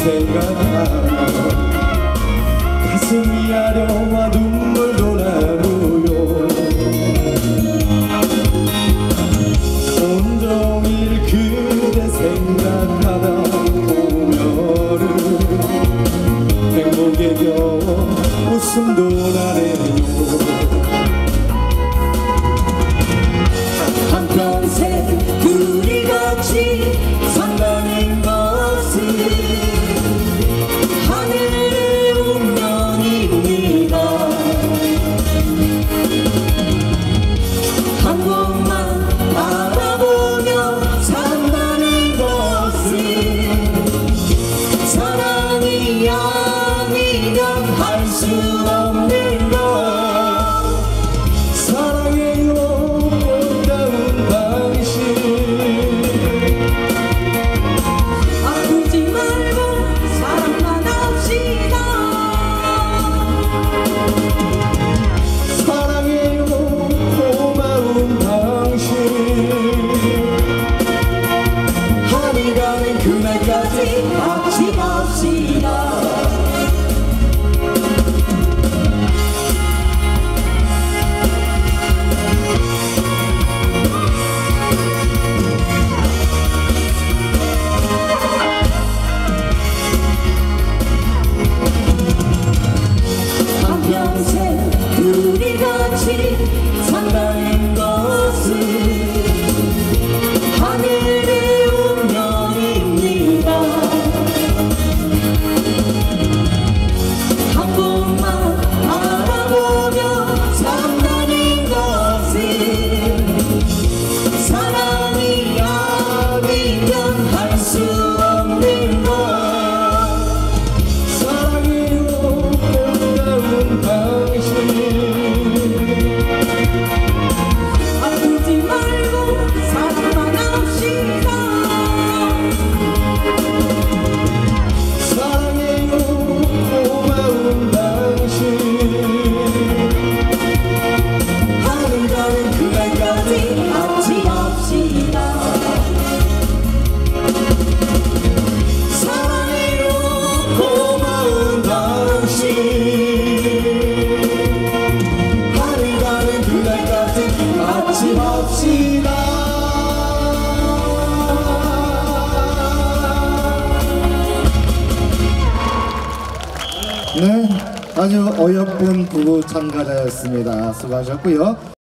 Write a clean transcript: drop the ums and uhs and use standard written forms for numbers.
생각하면 가슴이 아려와 눈물도 나고요. 온종일 그대 생각하다 보면은 행복에 겨워 웃음도 나네요. 한평생 둘이 같이 산다는 것은 하늘의 운명입니다. 한 번만 바라보며 산다는 것은 사랑이 아니면 할 수 없는 것. 그날까지 아침합시다. 한평생 둘이 같이 산다는 것은 네, 아주 어여쁜 부부 참가자였습니다. 수고하셨고요.